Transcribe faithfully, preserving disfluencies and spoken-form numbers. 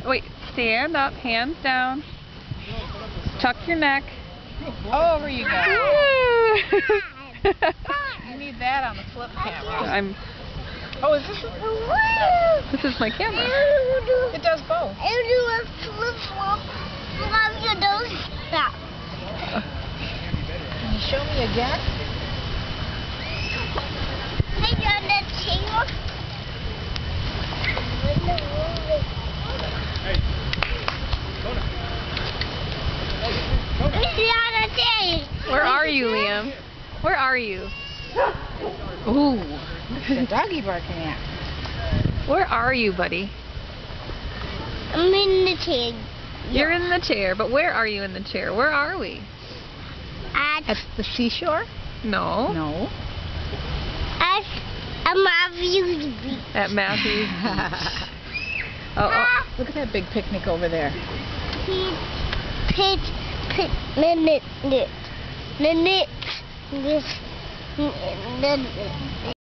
wait, stand up, hands down. Tuck your neck. Over you go. You need that on the flip camera. I'm. Oh, is this? A... This is my camera. It does both. I do a flip flop. Love you, don't stop. Can you show me again? Hey, on the chair. Where are you, Liam? Where are you? Ooh, what's the doggy barking at? Where are you, buddy? I'm in the chair. You're in the chair, but where are you in the chair? Where are we? At, At the seashore? No. No. at a Matthew's beach. At Matthew's Beach. Oh, oh. Look at that big picnic over there. Pit, pit, pit, minute, minute, minute, this, minute.